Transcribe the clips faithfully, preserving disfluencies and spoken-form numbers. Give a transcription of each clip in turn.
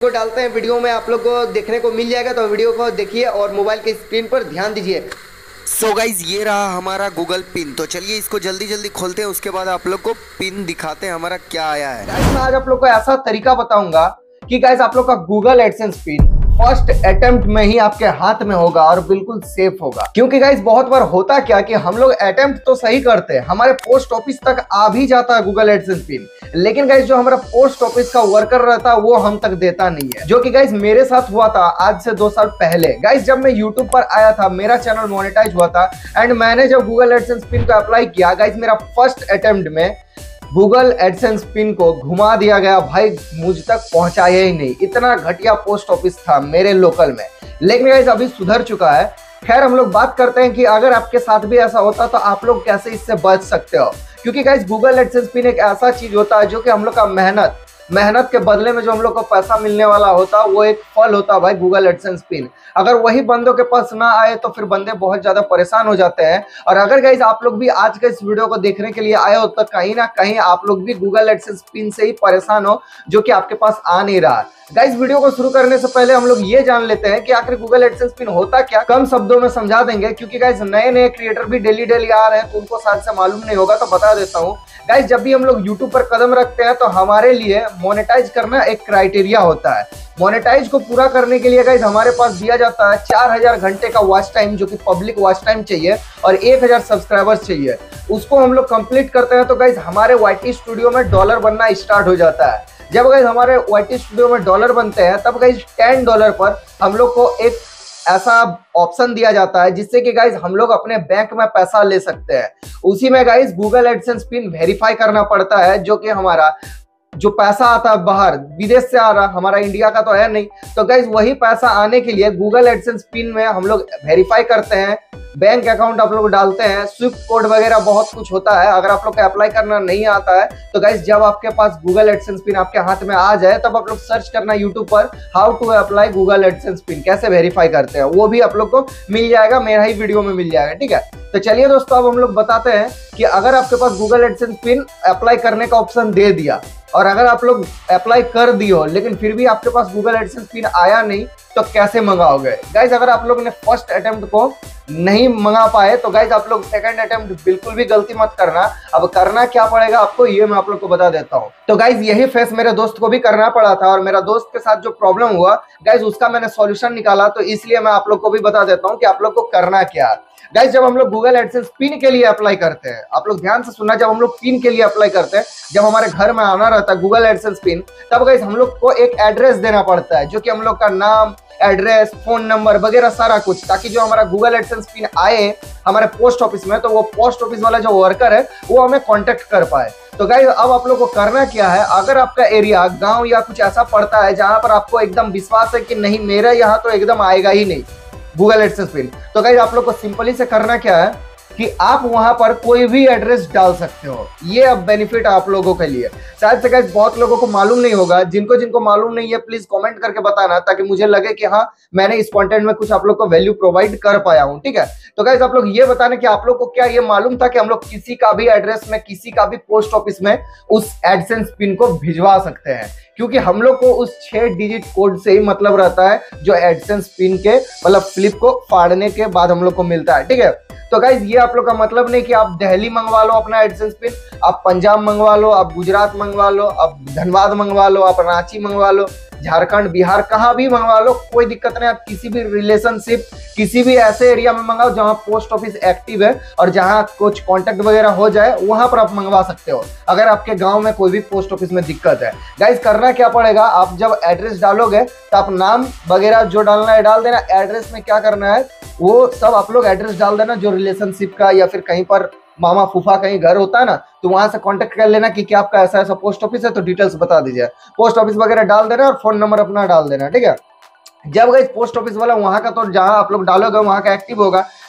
तो डालते हैं वीडियो में, आप लोग को देखने को मिल जाएगा, तो वीडियो को देखिए और मोबाइल के स्क्रीन पर ध्यान दीजिए। सो so गाइज ये रहा हमारा गूगल पिन। तो चलिए इसको जल्दी जल्दी खोलते हैं, उसके बाद आप लोग को पिन दिखाते हैं हमारा क्या आया है। गाइस मैं आज आप लोग को ऐसा तरीका बताऊंगा कि गाइस आप लोग का Google AdSense pin first attempt में ही आपके हाथ में होगा और बिल्कुल सेफ होगा। क्योंकि गाइस बहुत बार होता क्या कि हम लोग अटेम्प्ट तो सही करते हैं, हमारे पोस्ट ऑफिस तक आ भी जाता है गूगल एडसेंस पिन, लेकिन गाइस जो हमारा पोस्ट ऑफिस का वर्कर रहता है वो हम तक देता नहीं है। जो कि गाइस मेरे साथ हुआ था आज से दो साल पहले। गाइस जब मैं यूट्यूब पर आया था, मेरा चैनल मोनेटाइज हुआ था एंड मैंने जब गूगल एडसेंस पिन को अप्लाई किया, गाइस मेरा फर्स्ट अटेम्प्ट में गूगल एडसेंस पिन को घुमा दिया गया। भाई मुझ तक पहुंचाया ही नहीं, इतना घटिया पोस्ट ऑफिस था मेरे लोकल में। लेकिन गाइस अभी सुधर चुका है। खैर हम लोग बात करते हैं कि अगर आपके साथ भी ऐसा होता तो आप लोग कैसे इससे बच सकते हो। क्योंकि गाइस गूगल एडसेंस पिन एक ऐसा चीज होता है जो कि हम लोग का मेहनत मेहनत के बदले में जो हम लोग को पैसा मिलने वाला होता है वो एक फल होता है भाई गूगल एडसेंस पिन। अगर वही बंदों के पास ना आए तो फिर बंदे बहुत ज्यादा परेशान हो जाते हैं। और अगर गाइस आप लोग भी आज के इस वीडियो को देखने के लिए आए हो तो कहीं ना कहीं आप लोग भी गूगल एडसेंस पिन से ही परेशान हो, जो कि आपके पास आ नहीं रहा। गाइस वीडियो को शुरू करने से पहले हम लोग ये जान लेते हैं कि आखिर गूगल एडसेंस पिन होता क्या, कम शब्दों में समझा देंगे। क्योंकि गाइस नए नए क्रिएटर भी डेली डेली आ रहे हैं तो उनको शायद से मालूम नहीं होगा, तो बता देता हूँ। गाइस जब भी हम लोग यूट्यूब पर कदम रखते हैं तो हमारे लिए मोनेटाइज करना एक क्राइटेरिया होता है। मोनेटाइज को पूरा करने के लिए गाइस हमारे पास दिया जाता है चार हजार घंटे का वॉच टाइम, जो कि पब्लिक वॉच टाइम चाहिए, और एक हजार सब्सक्राइबर्स चाहिए। उसको हम लोग कंप्लीट करते हैं तो गाइस हमारे वाईटी स्टूडियो में डॉलर बनना स्टार्ट हो जाता है। जब गाइस हमारे वाईटी स्टूडियो में डॉलर बनते हैं तब गाइस टेन डॉलर पर हम लोग को एक ऐसा ऑप्शन दिया जाता है जिससे कि गाइस हम लोग अपने बैंक में पैसा ले सकते हैं। उसी में guys Google AdSense pin verify करना पड़ता है, जो कि हमारा जो पैसा आता है बाहर विदेश से आ रहा, हमारा इंडिया का तो है नहीं। तो गाइस वही पैसा आने के लिए गूगल एडसेंस पिन में हम लोग वेरीफाई करते हैं, बैंक अकाउंट आप लोग डालते हैं, स्विफ्ट कोड वगैरह बहुत कुछ होता है। अगर आप लोग को अप्लाई करना नहीं आता है तो गाइस जब आपके पास गूगल एडसेंस पिन आपके हाथ में आ जाए तब आप लोग सर्च करना यूट्यूब पर how to apply Google AdSense pin, कैसे वेरीफाई करते हैं, वो भी आप लोग को मिल जाएगा, मेरा ही वीडियो में मिल जाएगा। ठीक है, तो चलिए दोस्तों अब हम लोग बताते हैं कि अगर आपके पास गूगल एडसेंस पिन अप्लाई करने का ऑप्शन दे दिया और अगर आप लोग अप्लाई कर दिए हो लेकिन फिर भी आपके पास गूगल एडसेंस पिन आया नहीं तो कैसे मंगाओगे। गाइस अगर आप लोग ने फर्स्ट अटेम्प्ट को नहीं मंगा पाए तो गाइस आप लोग सेकंड अटेम्प्ट बिल्कुल भी गलती मत करना। अब करना क्या पड़ेगा आपको ये मैं आप लोग को बता देता हूँ। तो गाइस यही फेस मेरे दोस्त को भी करना पड़ा था और मेरा दोस्त के साथ जो प्रॉब्लम हुआ गाइस उसका मैंने सॉल्यूशन निकाला, तो इसलिए मैं आप लोग को भी बता देता हूँ कि आप लोग को करना क्या है। गाइस जब हम लोग गूगल एडसेंस पिन के लिए अप्लाई करते हैं, आप लोग ध्यान से सुनना, जब हम लोग पिन के लिए अप्लाई करते हैं, जब हमारे घर में आना रहता है गूगल एडसेंस पिन, तब गाइस हम लोग को एक एड्रेस देना पड़ता है, जो कि हम लोग का नाम, एड्रेस, फोन नंबर वगैरह सारा कुछ, ताकि जो हमारा गूगल एडसेंस पिन आए हमारे पोस्ट ऑफिस में तो वो पोस्ट ऑफिस वाला जो वर्कर है वो हमें कांटेक्ट कर पाए। तो गाइस अब आप लोग को करना क्या है, अगर आपका एरिया गांव या कुछ ऐसा पड़ता है जहां पर आपको एकदम विश्वास है कि नहीं मेरा यहाँ तो एकदम आएगा ही नहीं गूगल एडसेंस पिन, तो गाइस आप लोग को सिंपली से करना क्या है कि आप वहां पर कोई भी एड्रेस डाल सकते हो। ये अब बेनिफिट आप लोगों के लिए शायद से गाइस बहुत लोगों को मालूम नहीं होगा। जिनको जिनको मालूम नहीं है प्लीज कमेंट करके बताना, ताकि मुझे लगे कि हाँ मैंने इस कंटेंट में कुछ आप लोग को वैल्यू प्रोवाइड कर पाया हूँ। ठीक है, तो गाइस आप लोग ये बताने कि आप लोग को क्या ये मालूम था कि हम लोग किसी का भी एड्रेस में, किसी का भी पोस्ट ऑफिस में उस एडसेंस पिन को भिजवा सकते हैं। क्योंकि हम लोग को उस छह डिजिट कोड से ही मतलब रहता है जो एडसेंस पिन के मतलब फ्लिप को फाड़ने के बाद हम लोग को मिलता है। ठीक है, तो गाइस ये आप लोग का मतलब नहीं कि आप दिल्ली मंगवा लो अपना एडसेंस पिन, आप पंजाब मंगवा लो, आप गुजरात मंगवा लो, आप धनबाद मंगवा लो, आप रांची मंगवा लो, झारखंड, बिहार, कहाँ भी मंगवा लो, कोई दिक्कत नहीं। आप किसी भी रिलेशनशिप, किसी भी ऐसे एरिया में मंगाओ जहां पोस्ट ऑफिस एक्टिव है और जहां कुछ कांटेक्ट वगैरह हो जाए वहां पर आप मंगवा सकते हो, अगर आपके गांव में कोई भी पोस्ट ऑफिस में दिक्कत है। गाइस करना क्या पड़ेगा, आप जब एड्रेस डालोगे तो आप नाम वगैरह जो डालना है डाल देना। एड्रेस में क्या करना है वो सब आप लोग एड्रेस डाल देना, जो रिलेशनशिप का या फिर कहीं पर मामा फूफा कहीं घर होता है ना, तो वहां से कांटेक्ट कर लेना कि क्या आपका ऐसा ऐसा पोस्ट ऑफिस है, तो डिटेल्स बता दीजिए। पोस्ट ऑफिस वगैरह डाल देना और फोन नंबर अपना डाल देना। ठीक है, जब गाइस पोस्ट ऑफिस वाला वहां का तो जहां आप लोग डालोगे वहां का एक्टिव होगा,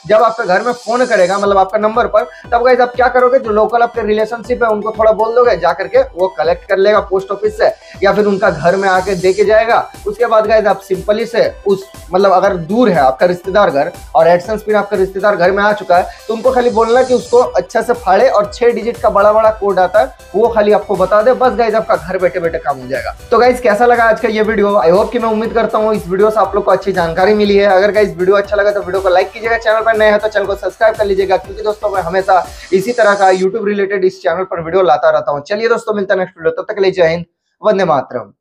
जब आपके घर में फोन करेगा मतलब आपका नंबर पर, तब गाइस आप क्या करोगे, जो लोकल आपके रिलेशनशिप है उनको थोड़ा बोल दोगे, जा करके वो कलेक्ट कर लेगा पोस्ट ऑफिस से या फिर उनका घर में आके दे के जाएगा। उसके बाद गाइस आप सिंपली से उस मतलब अगर दूर है आपका रिश्तेदार घर और एडसेंस पिन आपका रिश्तेदार घर में आ चुका है, तो उनको खाली बोलना कि उसको अच्छा से फाड़े और छह डिजिट का बड़ा बड़ा कोड आता है वो खाली आपको बता दे, बस गाइस आपका घर बैठे बैठे काम हो जाएगा। तो गाइस कैसा लगा आज का ये वीडियो? आई होप कि मैं उम्मीद करता हूँ इस वीडियो से आप लोग को अच्छी जानकारी मिली है। अगर गाइस वीडियो अच्छा लगा तो वीडियो को लाइक कीजिएगा, चैनल पर नए हैं तो चैनल को सब्सक्राइब कर लीजिएगा, क्योंकि दोस्तों मैं हमेशा इसी तरह का यूट्यूब रिलेटेड इस चैनल पर वीडियो लाता रहता हूँ। चलिए दोस्तों मिलता है नेक्स्ट वीडियो, तब तक के लिए जय हिंद, वंदे मातरम।